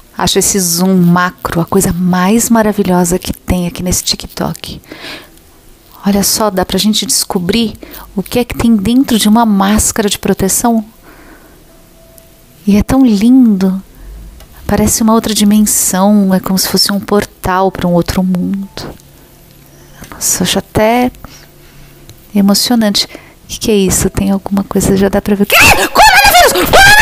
Acho esse zoom macro a coisa mais maravilhosa que tem aqui nesse TikTok. Olha só, dá pra gente descobrir o que é que tem dentro de uma máscara de proteção. E é tão lindo. Parece uma outra dimensão, é como se fosse um portal para um outro mundo. Nossa, acho até emocionante. O que é isso? Tem alguma coisa, já dá pra ver. Coronavírus!